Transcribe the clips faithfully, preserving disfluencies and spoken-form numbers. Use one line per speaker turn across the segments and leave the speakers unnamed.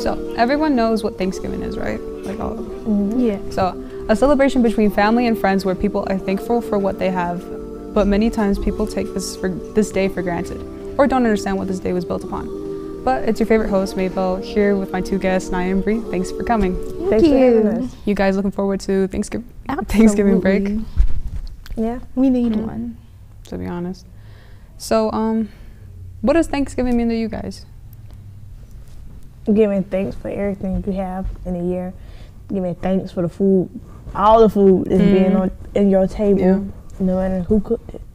So everyone knows what Thanksgiving is, right? Like all of them.
Mm-hmm. Yeah.
So a celebration between family and friends where people are thankful for what they have, but many times people take this for this day for granted or don't understand what this day was built upon. But it's your favorite host, Maybelle, here with my two guests, Naya and Bree. Thanks for coming.
Thank
Thanks
you.
for having us.
You guys looking forward to Thanksgiving
Absolutely.
Thanksgiving break,
Yeah.
We need
Mhm.
one.
to be honest. So, um, what does Thanksgiving mean to you guys?
Giving thanks for everything you have in a year. Giving thanks for the food, all the food is
Mm.
being on in your table,
Yeah.
no matter who cooked it.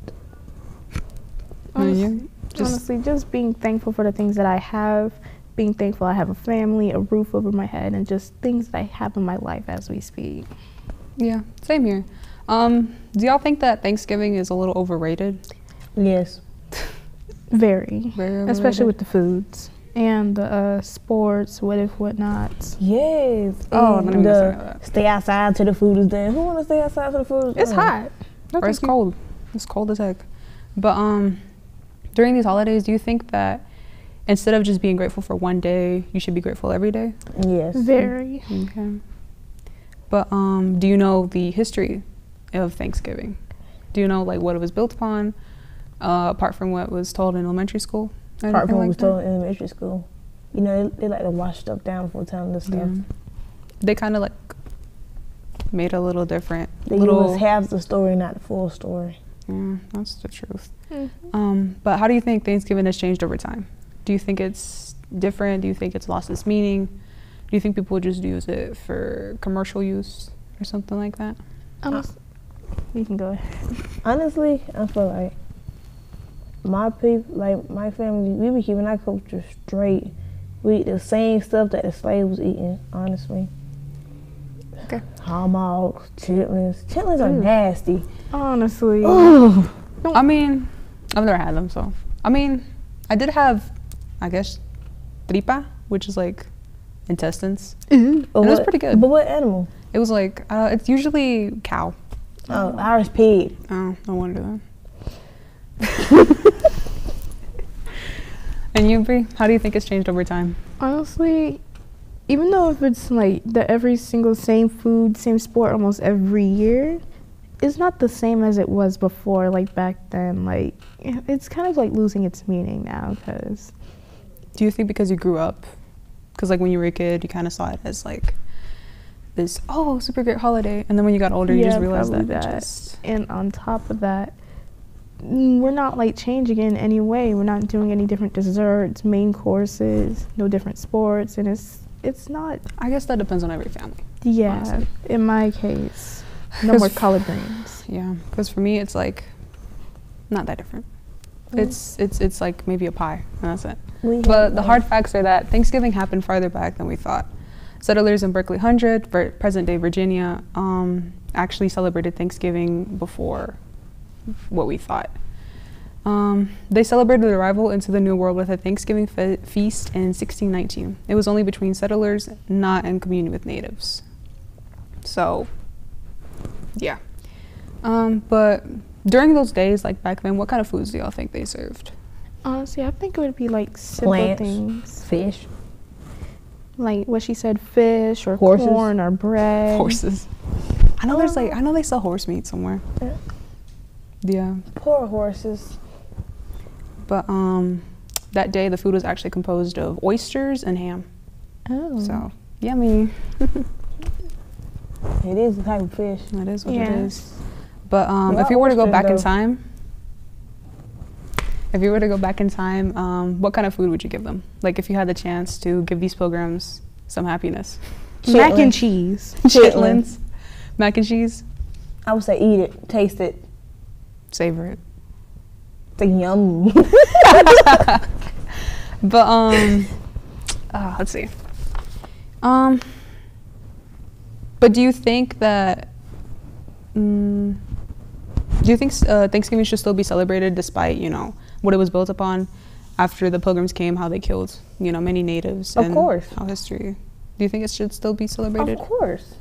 And you?
Honestly,
Just-
honestly, just being thankful for the things that I have, being thankful I have a family, a roof over my head, and just things that I have in my life as we speak.
Yeah, same here. Um, do y'all think that Thanksgiving is a little overrated?
Yes.
Very.
Very
Especially
overrated?
with the foods and the uh, sports, what if, whatnots.
Yes.
Oh,
and
I didn't even
the
say that.
stay outside till the food is done. Who want to stay outside till the food is done?
It's hot. No,
Or it's
thank you.
cold. It's cold as heck. But um, during these holidays, do you think that instead of just being grateful for one day, you should be grateful every day?
Yes.
Very.
Okay. But um, do you know the history of Thanksgiving? Do you know like what it was built upon, uh, apart from what was told in elementary school?
Apart
Anything
from what
like
was
that?
told in elementary school. You know, they, they like to wash stuff down before telling the stuff.
Yeah. They kind of like made a little different.
They
little.
give us half the story, not the full story.
Yeah, that's the truth.
Mhm.
Um, but how do you think Thanksgiving has changed over time? Do you think it's different? Do you think it's lost its meaning? Do you think people just use it for commercial use or something like that?
Honest- you can go ahead.
Honestly, I feel like my people, like my family, we be keeping our culture straight. We eat the same stuff that the slaves was eating, honestly.
Okay.
Hog mogs, chitlins. Chitlins are
Ooh.
nasty.
Honestly.
Ugh.
I mean, I've never had them, so. I mean, I did have, I guess, tripa, which is like intestines.
Ooh.
But
It was
what-
pretty good.
But what animal?
It was like, uh, it's usually cow.
Oh, Irish pig.
Oh, no wonder then. And you, Brie, how do you think it's changed over time?
Honestly, even though if it's like the every single same food, same sport almost every year, it's not the same as it was before, like back then. Like, it's kind of like losing its meaning now because
Do you think because you grew up, because like when you were a kid, you kind of saw it as like this, oh, super great holiday, and then when you got older, you just
Yeah,
realized that,
probably
it
that.
just,
and on top of that, mm, we're not like changing in any way. We're not doing any different desserts, main courses, no different sports, and it's it's not.
I guess that depends on every family.
Yeah,
Honestly.
in my case, no
'Cause
more
f-
collard greens.
Yeah, because for me, it's like not that different.
Mm.
It's it's it's like maybe a pie, and that's it.
We
But
have,
the
like,
hard facts are that Thanksgiving happened farther back than we thought. Settlers in Berkeley Hundred, Vir- present-day Virginia, um, actually celebrated Thanksgiving before what we thought. Um, they celebrated their arrival into the New World with a Thanksgiving fe- feast in sixteen nineteen. It was only between settlers, not in communion with natives. So, yeah. Um, but during those days, like back then, what kind of foods do y'all think they served?
Honestly, I think it would be like simple
Plants.
things,
fish.
like what she said, fish or
Horses.
corn or bread.
Horses. I know there's like I know they sell horse meat somewhere.
Yeah.
Yeah,
Poor horses.
but um, that day the food was actually composed of oysters and ham.
Oh,
So yummy.
It is a type of fish.
That is what it
Yeah.
is. But um,
Well,
if you were to go
oysters,
back in
though.
time, if you were to go back in time, um, what kind of food would you give them? Like if you had the chance to give these pilgrims some happiness.
mac and
Chitlins.
cheese.
Chitlins, mac and cheese,
I would say eat it, taste it.
savor it.
It's like yum.
But um, uh, let's see. Um, but do you think that? Mm, do you think uh, Thanksgiving should still be celebrated despite you know what it was built upon? After the Pilgrims came, how they killed you know many natives.
Of
and
course.
How history. Do you think it should still be celebrated?
Of course.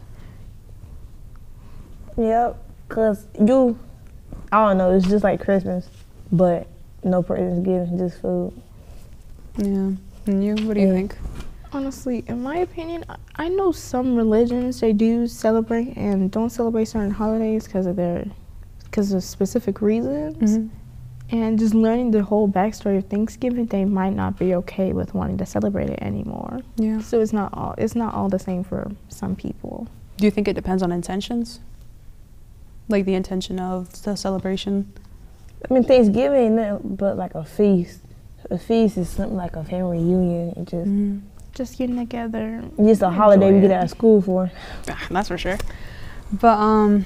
Yep. Cause you, I don't know. It's just like Christmas, but no presents given, just food.
Yeah. And you? What do you
Yeah.
think?
Honestly, in my opinion, I- I know some religions they do celebrate and don't celebrate certain holidays because of their because of specific reasons.
Mhm.
And just learning the whole backstory of Thanksgiving, they might not be okay with wanting to celebrate it anymore.
Yeah.
So it's not all it's not all the same for some people.
Do you think it depends on intentions? Like the intention of the celebration?
I mean, Thanksgiving ain't nothing but like a feast. A feast is something like a family reunion. It just
Mhm.
Just getting together.
just a holiday we
enjoy
get
it.
out of school for.
Ah, that's for sure. But um,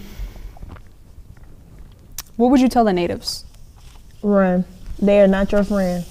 what would you tell the natives?
Run. They are not your friend.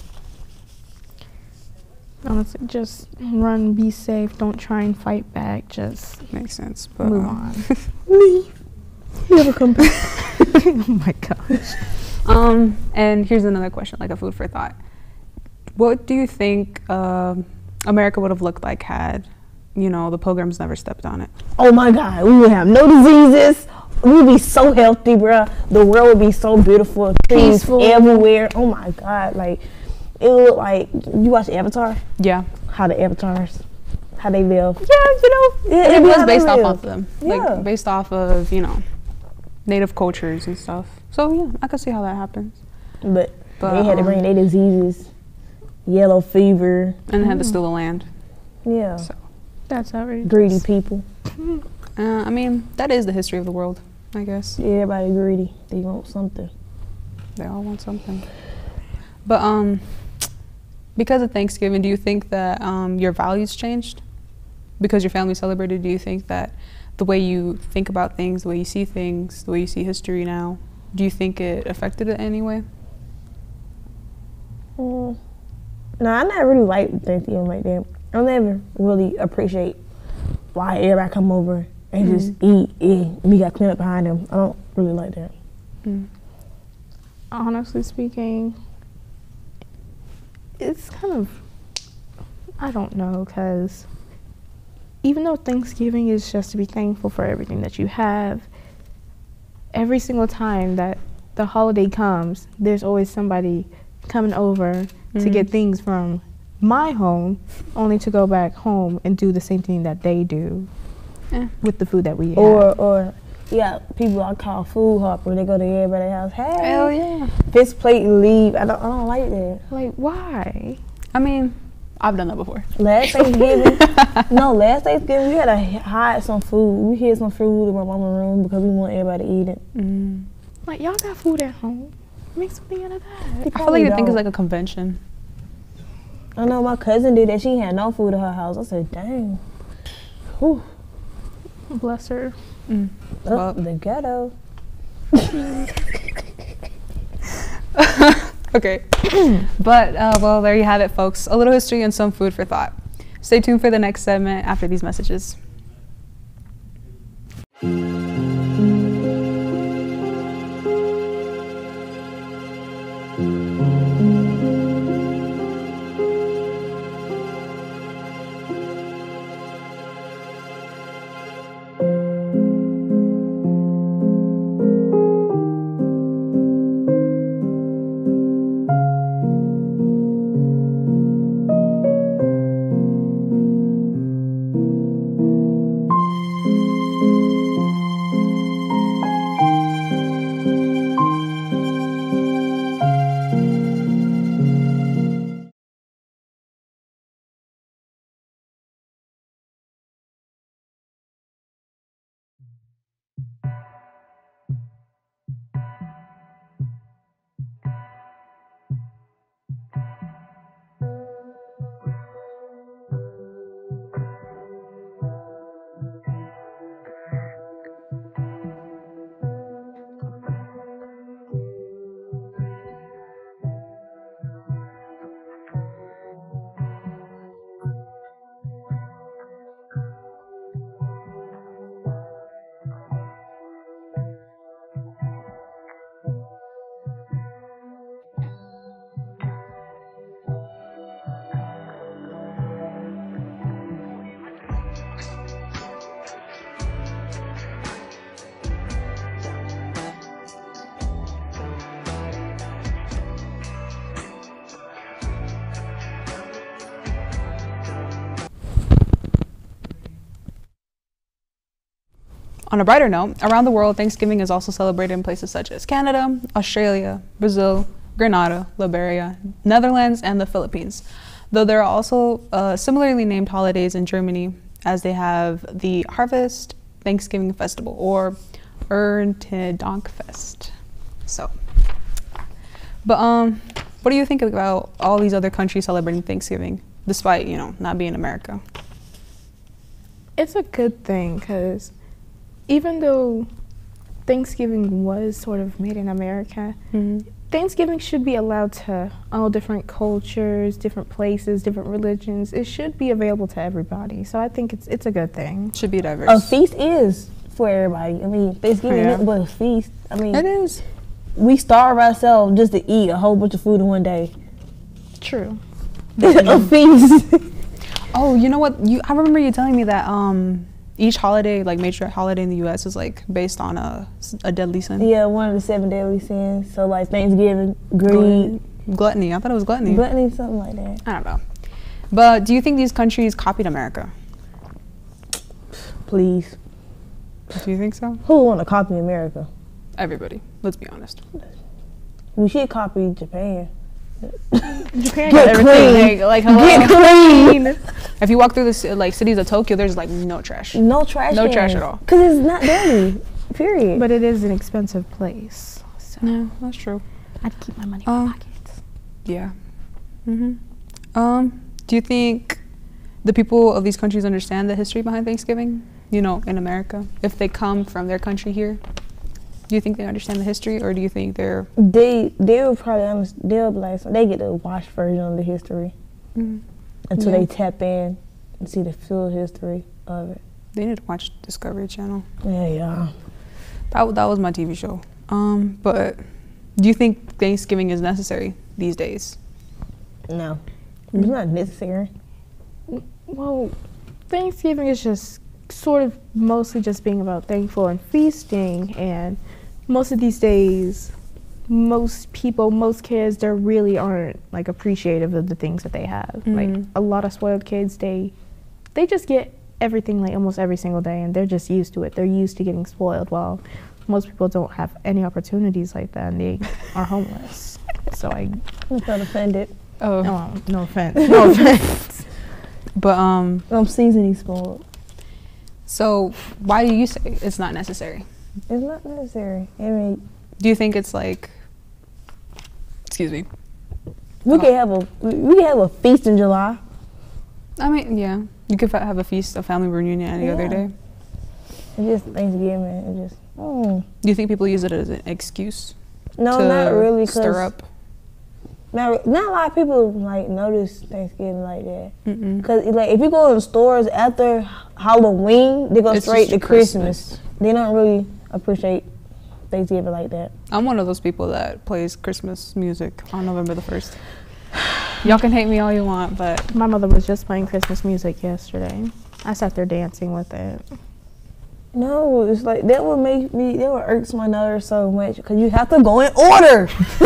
Honestly, just run, be safe, don't try and fight back, just
Makes sense. But
move
um,
on.
Leave. Never come back.
Oh my gosh.
Um, and here's another question, like a food for thought. What do you think um America would have looked like had, you know, the Pilgrims never stepped on it?
Oh my God, we would have no diseases. We would be so healthy, bruh. The world would be so beautiful. Trees
Peaceful.
everywhere. Oh my God, like it would look like you watch Avatar.
Yeah.
How the avatars, how they live.
Yeah, you know,
Yeah,
it
it'd be
was
how they
based off
live.
of them,
Yeah.
like based off of, you know, native cultures and stuff. So yeah, I could see how that happens.
But,
But,
they had to
um,
bring their diseases, yellow fever.
And have to steal the land.
Yeah,
So,
That's outrageous.
greedy people.
uh, I mean, that is the history of the world, I guess.
Yeah, everybody greedy. They want something.
They all want something. But um, because of Thanksgiving, do you think that um, your values changed? Because your family celebrated, do you think that the way you think about things, the way you see things, the way you see history now, do you think it affected it in any way?
Mm. No, I never really like Thanksgiving like that. I never really appreciate why everybody come over and just eat and we got clean up behind them. I don't really like that.
Mm.
Honestly speaking, it's kind of, I don't know, because even though Thanksgiving is just to be thankful for everything that you have, every single time that the holiday comes, there's always somebody coming over to
Mhm.
get things from my home, only to go back home and do the same thing that they do
Eh.
with the food that we
Or,
have.
or yeah, people I call food hopper. They go to everybody's house. Hey,
Hell yeah.
fist plate and leave. I don't, I don't like that.
Like, why?
I mean, I've done that before.
Last Thanksgiving, no, last Thanksgiving we had to h- hide some food. We hid some food in my mama's room because we want everybody to eat it.
Mm.
Like, y'all got food at home. Make something out of that.
I feel like the thing is like a convention.
I know my cousin did that. She had no food at her house. I said, dang. Whew.
Bless her.
Mm.
Up
Well-
the ghetto.
Okay. But, uh, well, there you have it, folks. A little history and some food for thought. Stay tuned for the next segment after these messages. on a brighter note, around the world, Thanksgiving is also celebrated in places such as Canada, Australia, Brazil, Grenada, Liberia, Netherlands, and the Philippines. Though there are also uh, similarly named holidays in Germany, as they have the Harvest Thanksgiving Festival, or Erntedankfest. So, but um, what do you think about all these other countries celebrating Thanksgiving, despite, you know, not being America?
It's a good thing because even though Thanksgiving was sort of made in America,
Mm-hmm.
Thanksgiving should be allowed to all different cultures, different places, different religions. It should be available to everybody. So I think it's it's a good thing.
Should be diverse.
A feast is for everybody. I mean, Thanksgiving
Yeah.
is nothing but a feast. I mean,
It is.
we starve ourselves just to eat a whole bunch of food in one day.
True.
A feast.
Oh, you know what? You I remember you telling me that um each holiday, like major holiday in the U S is like based on a a deadly sin.
Yeah, one of the seven deadly sins. So like Thanksgiving, greed,
Gluttony. I thought it was gluttony.
gluttony, something like that.
I don't know. But do you think these countries copied America?
Please.
Do you think so?
Who want to copy America?
Everybody. Let's be honest.
We should copy Japan.
Japan
Get
got everything.
clean.
Like, like hello.
Get clean.
If you walk through the ci- like cities of Tokyo, there's like no trash.
No trash.
No
cans.
trash at all.
Cause it's not dirty. Period.
But it is an expensive place. So
Yeah, that's true.
I'd keep my money in
Um,
my pockets.
Yeah. Mhm. Um. Do you think the people of these countries understand the history behind Thanksgiving? You know, in America, if they come from their country here, do you think they understand the history, or do you think they're
they they will probably understand, they'll be like, so they get the watch version of the history until
Yeah.
they tap in and see the full history of it.
they need to watch Discovery Channel?
Yeah, yeah.
That w- that was my T V show. Um. But do you think Thanksgiving is necessary these days?
No, it's not necessary.
Well, Thanksgiving is just sort of mostly just being about thankful and feasting, and most of these days, most people, most kids, they really aren't like appreciative of the things that they have. Like
Mhm.
a lot of spoiled kids, they they just get everything like almost every single day, and they're just used to it. They're used to getting spoiled, while most people don't have any opportunities like that, and they are homeless. So I,
I felt offended.
Oh.
no, no offense, no offense.
But um.
I'm seasoning spoiled.
So why do you say it's not necessary?
It's not necessary. I mean,
Do you think it's like? Excuse me.
we
Oh.
can have a we we can have a feast in July.
I mean, yeah. You could fa- have a feast, a family reunion any other
Yeah.
day.
It's just Thanksgiving. It just mm.
Do you think people use it as an excuse
no,
to
not really. Cause
stir up?
Not, not a lot of people like notice Thanksgiving like that.
Mm-mm.
Cause like if you go in the stores after Halloween, they go
It's
straight
just
to Christmas.
Christmas.
They don't really appreciate Thanksgiving like that.
I'm one of those people that plays Christmas music on November the first. Y'all can hate me all you want, but
My mother was just playing Christmas music yesterday. I sat there dancing with it.
No, it's like that would make me. That would irks my nerves so much because you have to go in order.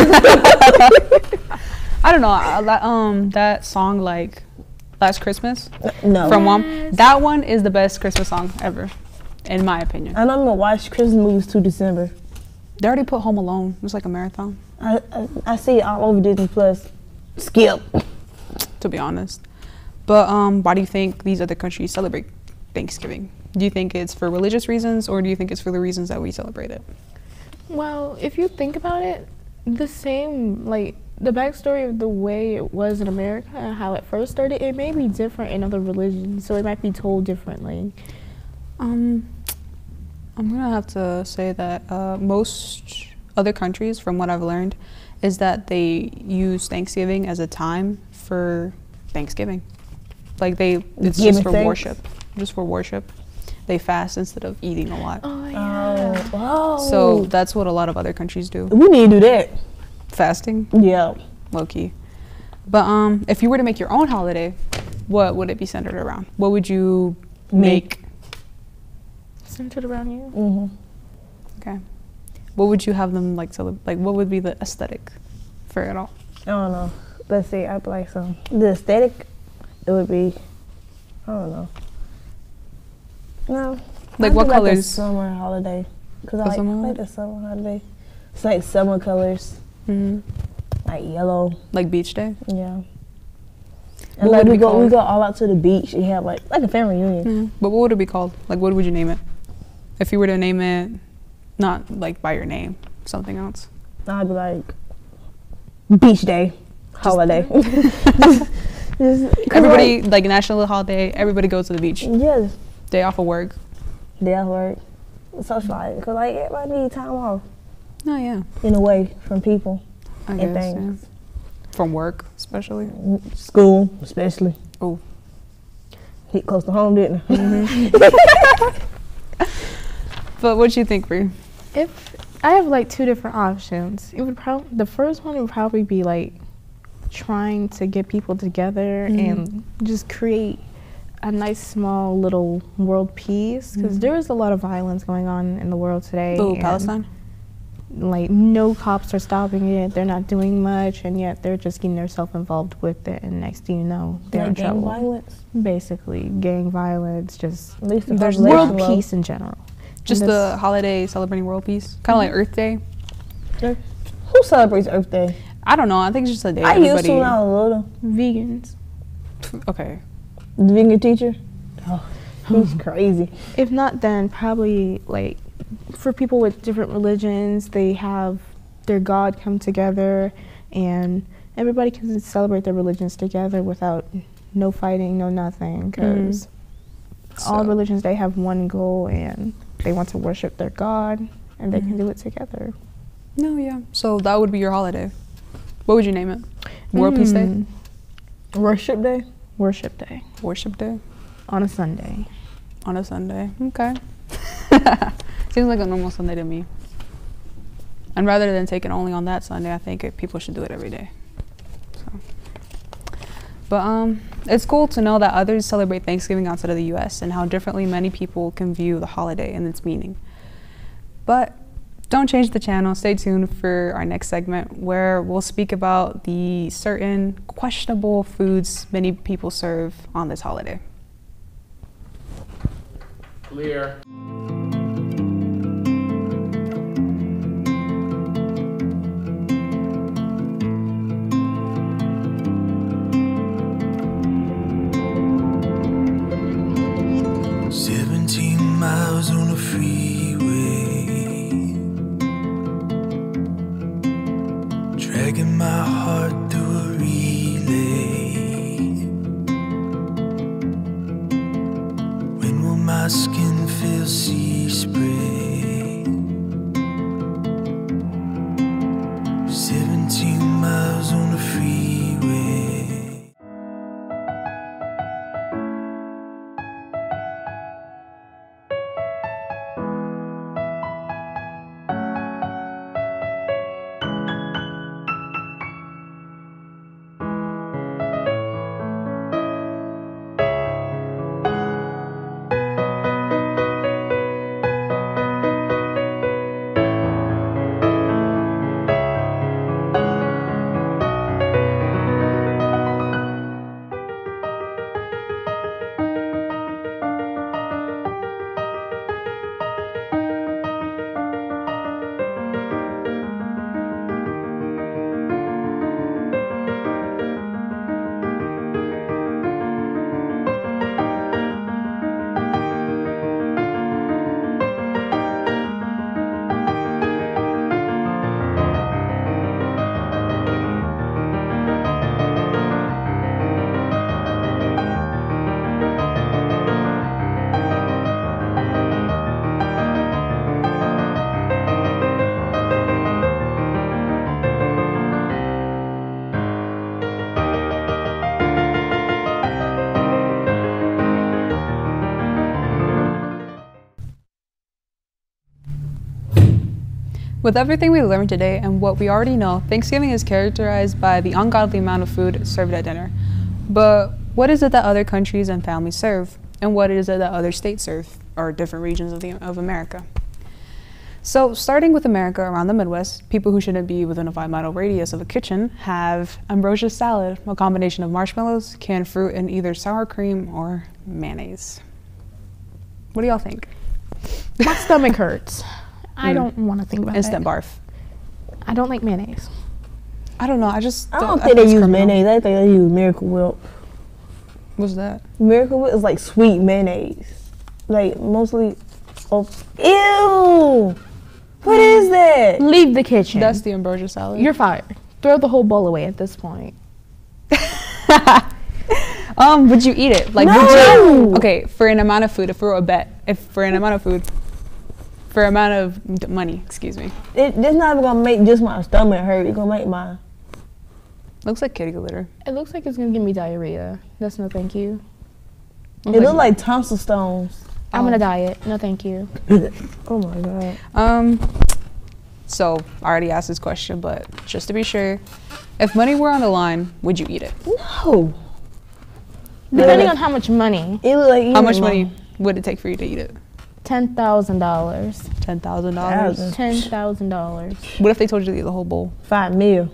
I don't know. I, that, um, that song like Last Christmas
No,
from Mom, that one is the best Christmas song ever, in my opinion.
I know I'm gonna watch Christmas movies to December.
They already put Home Alone. It was like a marathon,
I, I I see it all over Disney Plus. Skip.
to be honest. But um, why do you think these other countries celebrate Thanksgiving? Do you think it's for religious reasons, or do you think it's for the reasons that we celebrate it?
Well, if you think about it, the same, like, the backstory of the way it was in America and how it first started, it may be different in other religions, so it might be told differently.
Um, I'm gonna have to say that uh, most other countries, from what I've learned, is that they use Thanksgiving as a time for Thanksgiving. Like they, it's
Giving
just for
thanks?
worship, just for worship. They fast instead of eating a lot.
Oh,
Oh, wow.
So that's what a lot of other countries do.
we need to do that.
Fasting,
Yeah.
low key. But um, if you were to make your own holiday, what would it be centered around? What would you make?
Centered around you?
hmm
Okay. What would you have them like? Cele- like, what would be the aesthetic for it all?
I don't know. Let's see. I'd be like some. The aesthetic, it would be. I don't know. No,
Like
I
what
do
colors?
Like the summer holiday, cause I
The
like, I
summer
like the summer holiday. It's like summer colors,
hmm
like yellow.
Like beach day?
Yeah.
What
And like
would it
we
be
go, we
called?
go all out to the beach and have like like a family reunion.
Mhm. But what would it be called? Like what would you name it? If you were to name it, not like by your name, something else.
I'd be like beach day, holiday. just, just- 'cause,
Everybody, like national holiday, everybody goes to the beach.
like, yes,
Day off of work.
day off work, socialize. Cause like everybody need time off
Oh yeah,
in a way from people
I
and
guess. Yeah.
things.
From work, especially.
School, especially.
Oh.
Hit close to home, didn't it?
Mm-hmm. But what you think, Bree?
If I have like two different options, it would probably the first one would probably be like trying to get people together
Mhm.
and just create a nice small little world peace, because
Mhm.
there is a lot of violence going on in the world today.
Oh,
and,
Palestine.
like no cops are stopping it, they're not doing much, and yet they're just getting themselves involved with it, and next thing you know they're
Like
in
gang
trouble.
violence.
Basically gang violence, just
At least the
There's
population
world
low.
peace in general.
Just
And
the
that's-
holiday celebrating world peace, kind of like Earth Day.
Who celebrates Earth Day?
I don't know. I think it's just a day.
I used to when
everybody-
I was little.
vegans.
Okay.
The vegan teacher. Oh, he's crazy.
If not, then probably like for people with different religions, they have their God come together, and everybody can celebrate their religions together without no fighting, no nothing, because all
So-
religions, they have one goal, and they want to worship their God, and they can do it together.
No, yeah. So that would be your holiday. What would you name it? World Peace Day?
Mm,
Worship Day.
Worship Day
Worship Day?
on a Sunday.
On a Sunday. Okay. Seems like a normal Sunday to me. And rather than take it only on that Sunday, I think it, people should do it every day. So. But um, it's cool to know that others celebrate Thanksgiving outside of the U S and how differently many people can view the holiday and its meaning. But don't change the channel. Stay tuned for our next segment where we'll speak about the certain questionable foods many people serve on this holiday.
Clear.
Seventeen miles on the freeway, dragging my heart through a relay. When will my skin feel sea spray? Seventeen miles on the freeway.
With everything we learned today and what we already know, Thanksgiving is characterized by the ungodly amount of food served at dinner. But what is it that other countries and families serve? And what is it that other states serve, or different regions of, the, of America? So starting with America, around the Midwest, people who shouldn't be within a five mile radius of a kitchen have ambrosia salad, a combination of marshmallows, canned fruit, and either sour cream or mayonnaise. What do y'all think?
My stomach hurts. I
Mm.
don't want to think about
Instant
that.
barf.
I don't like mayonnaise.
I don't know. I just
I don't
I
think they
it's
use
criminal.
mayonnaise. I think they use Miracle Whip.
What's that?
Miracle Whip is like sweet mayonnaise. Like mostly. Oh, ew! What is that?
Leave the kitchen.
That's the ambrosia salad.
You're fired. Throw the whole bowl away at this point.
um, would you eat it? Like, would
No!
you? Okay, for an amount of food, if we were a bet, if for an amount of food, for amount of d- money, excuse me.
It, it's not even gonna make just my stomach hurt. It's gonna make my.
Looks like kitty glitter.
It looks like it's gonna give me diarrhea. That's no thank you.
It look like tonsil stones.
I'm
Oh.
gonna diet. No thank you.
Oh my god.
Um, so I already asked this question, but just to be sure, if money were on the line, would you eat it?
No.
Depending on how much money.
It look like
How
eating
much
my-
money would it take for you to eat it?
Ten thousand dollars.
Ten thousand dollars.
Thousand.
Ten thousand dollars.
What if they told you to eat the whole bowl?
Five mil.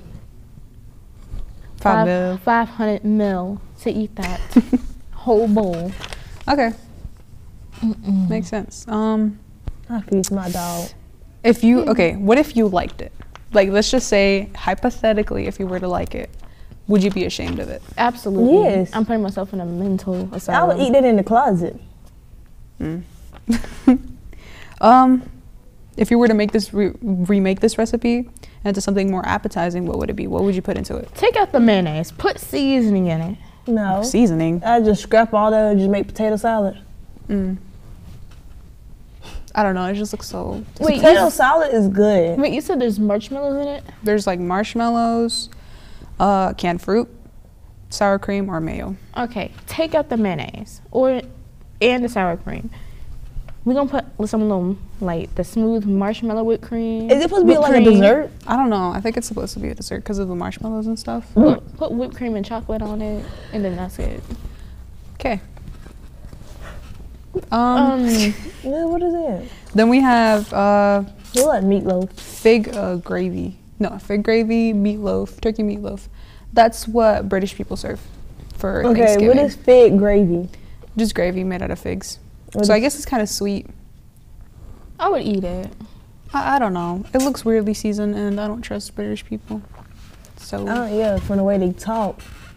Five mil.
Five hundred mil to eat that whole bowl.
Okay, makes sense. Um,
I feed my dog.
if you okay, what if you liked it? Like, let's just say hypothetically, if you were to like it, would you be ashamed of it?
Absolutely.
Yes.
I'm putting myself in a mental
I
asylum.
would eat that in the closet.
Um, if you were to make this re- remake this recipe into something more appetizing, what would it be? What would you put into it?
Take out the mayonnaise. Put seasoning in it.
No.
Seasoning.
I just scrap all that and just make potato salad.
Mm. I don't know. It just looks so.
Wait,
Potato
you,
salad is good.
wait, you said there's marshmallows in it?
There's like marshmallows, uh, canned fruit, sour cream, or mayo.
Okay, take out the mayonnaise or and the sour cream. We're gonna put some of them like the smooth marshmallow whipped cream.
Is it supposed to be
whipped
like a
cream.
dessert?
I don't know. I think it's supposed to be a dessert because of the marshmallows and stuff.
Put, put whipped cream and chocolate on it, and then that's it.
Okay. Um,
Um,
Yeah, what is it?
then we have uh,
It look like meatloaf.
fig uh, gravy. No, fig gravy, meatloaf, turkey meatloaf. That's what British people serve for
Okay,
Thanksgiving.
what is fig gravy?
Just gravy made out of figs.
What
So I
is-
guess it's kind of sweet.
I would eat it.
I, I don't know. It looks weirdly seasoned, and I don't trust British people. So
I don't, yeah, from the way they talk.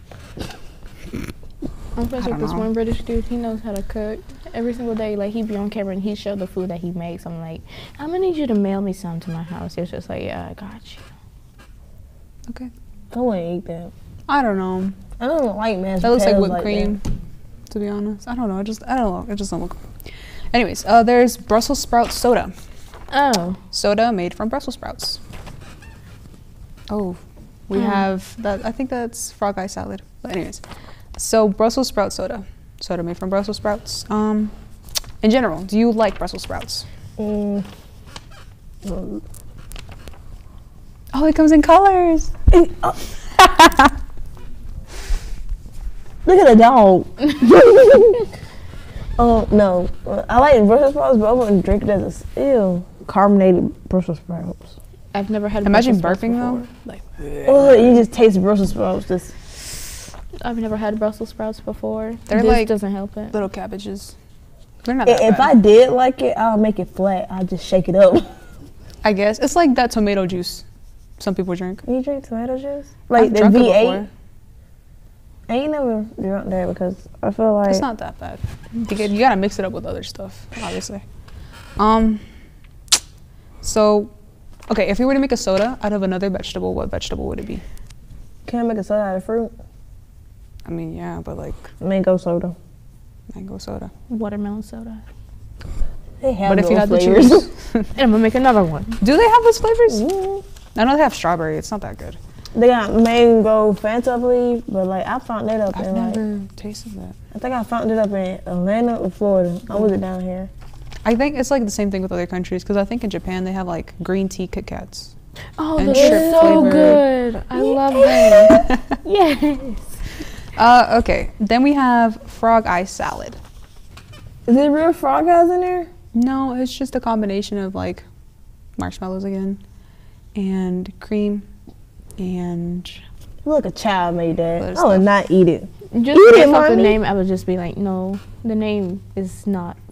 I'm friends
I
with
don't
this
know.
one British dude. He knows how to cook every single day. Like he be on camera and he show the food that he makes. I'm like, I'm gonna need you to mail me some to my house. He was just like, yeah, I got you.
okay.
I wouldn't eat that.
I don't know.
I don't like mashed
That looks like
potatoes
whipped cream.
that.
To be honest, I don't know. I just I don't know. It just don't look. Anyways, uh, there's Brussels sprout soda.
Oh,
Soda made from Brussels sprouts. Oh, we
Mm.
have that. I think that's frog eye salad. But anyways, so Brussels sprout soda. Soda made from Brussels sprouts. Um, in general, do you like Brussels sprouts?
Mm. Mm.
Oh, it comes in colors.
Eh, oh. Look at the dog. Oh no, I like Brussels sprouts, but I wouldn't drink it as a ew carbonated Brussels sprouts.
I've never had.
Imagine
Brussels sprouts
burping though.
before.
Like,
Oh, you just taste Brussels sprouts. Just
I've never had Brussels sprouts before.
They're
this
like
doesn't help it.
little cabbages. They're not that
if
bad.
I did like it, I'll make it flat. I'll just shake it up.
I guess it's like that tomato juice some people drink.
You drink tomato juice? Like
I've
the
drunk it
V eight?
before.
I ain't never drunk that because I feel like
It's not that bad. You, get, you gotta mix it up with other stuff, obviously. Um. So, okay, if you were to make a soda out of another vegetable, what vegetable would it be?
Can I make a soda out of fruit?
I mean, yeah, but like
Mango soda.
mango soda.
Watermelon soda.
They have
But if you
those
had to
flavors.
choose,
And I'm gonna make another one.
do they have those flavors?
Mm.
I know they have strawberry. It's not that good.
They got mango Fanta, I believe, but like I found that up
I've
in like
never tasted that.
I think I found it up in Atlanta or Florida. I wasn't down here.
I think it's like the same thing with other countries because I think in Japan they have like green tea Kit Kats.
Oh,
And
they're
shrimp
so
flavored.
good. I love them. Yes.
Uh, okay, then we have frog eye salad.
Is there real frog eyes in there?
No, it's just a combination of like marshmallows again and cream and
Look, a child made that.
Other
I would
stuff.
not eat it.
Just
Eat it,
based off the
mommy.
name, I would just be like, no, the name is not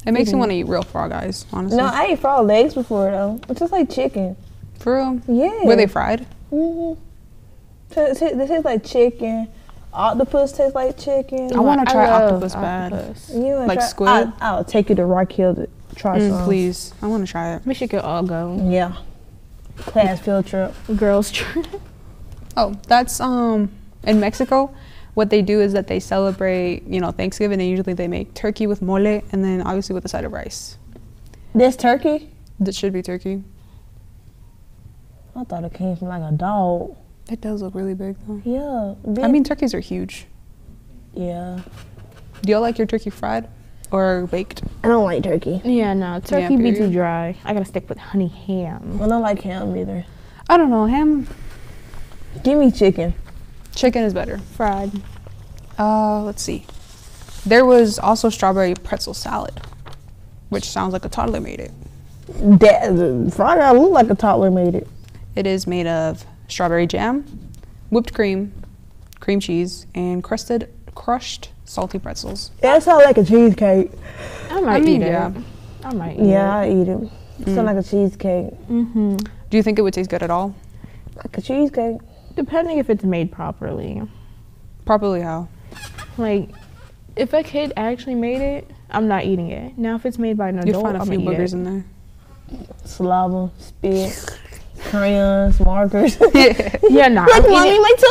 It makes you
Mhm.
want to eat real frog eyes, honestly.
No, I ate frog legs before though. It's just like chicken.
For real?
Yeah.
Were they fried?
Mm-hmm. They taste like chicken. Octopus tastes like chicken.
I want to try
love
octopus bad.
octopus.
You wanna
like
try-
squid?
I, I'll take you to Rock Hill to try
Mm,
some.
please. I want to try it.
We should all go.
Yeah. Class field trip.
Girls trip.
Oh, that's um in Mexico. What they do is that they celebrate, you know, Thanksgiving, and usually they make turkey with mole, and then obviously with a side of rice.
This turkey?
That should be turkey.
I thought it came from like a dog.
It does look really big though.
Yeah.
I
big-
mean, turkeys are huge.
yeah.
Do y'all like your turkey fried or baked?
I don't like turkey.
Yeah, no, turkey be too
period.
dry. I gotta stick with honey ham.
I don't like ham either.
I don't know. Ham,
Give me chicken.
chicken is better.
Fried.
Uh, let's see. There was also strawberry pretzel salad, which sounds like a toddler made it.
That the frog eye look like a toddler made it.
It is made of strawberry jam, whipped cream, cream cheese, and crusted, crushed salty pretzels.
That sounds like a cheesecake.
I might
mean,
eat
yeah.
it. I might eat
Yeah, I
it.
eat it. It sounds like a cheesecake.
Mm-hmm.
Do you think it would taste good at all?
Like a cheesecake.
Depending if it's made properly.
Probably how.
Like, if a kid actually made it, I'm not eating it. Now, if it's made by an
You'd
adult,
find a
I'm
few
gonna eat
boogers
it.
in there.
Saliva, spit, crayons, markers.
Yeah, nah.
Look,
I'm
mommy,
eating-
my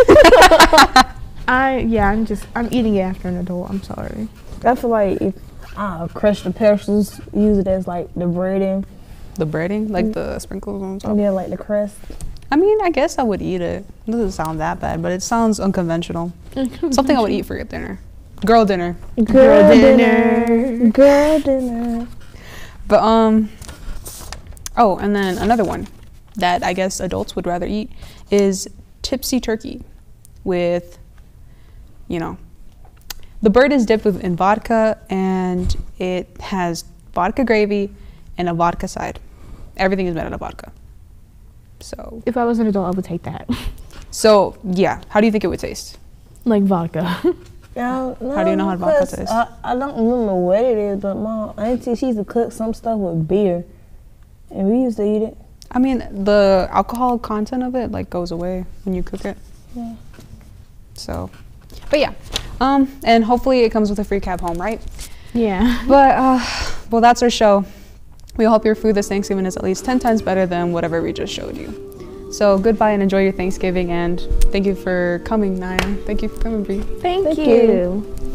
toy.
I yeah, I'm just I'm eating it after an adult. I'm sorry.
I feel like if I crush the pretzels, use it as like the breading,
The breading, like the sprinkles on top.
and then like the crust.
I mean, I guess I would eat it. It doesn't sound that bad, but it sounds unconventional. Something I would eat for your dinner. Girl dinner.
Girl
dinner.
dinner. Girl dinner.
But, um, oh, and then another one that I guess adults would rather eat is tipsy turkey with, you know, the bird is dipped with, in vodka, and it has vodka gravy and a vodka side. Everything is made out of vodka. So,
If I was an adult, I would take that.
so yeah. How do you think it would taste?
Like vodka.
Yeah,
How do you know how vodka
because
tastes?
I, I don't remember what it is, but my auntie, she used to cook some stuff with beer, and we used to eat it.
I mean, the alcohol content of it like goes away when you cook it.
Yeah.
So, but yeah, um, and hopefully it comes with a free cab home, right?
Yeah.
But uh, well, that's our show. We hope your food this Thanksgiving is at least ten times better than whatever we just showed you. So goodbye and enjoy your Thanksgiving, and thank you for coming, Naya. Thank you for coming, Bree.
Thank,
Thank
you.
you.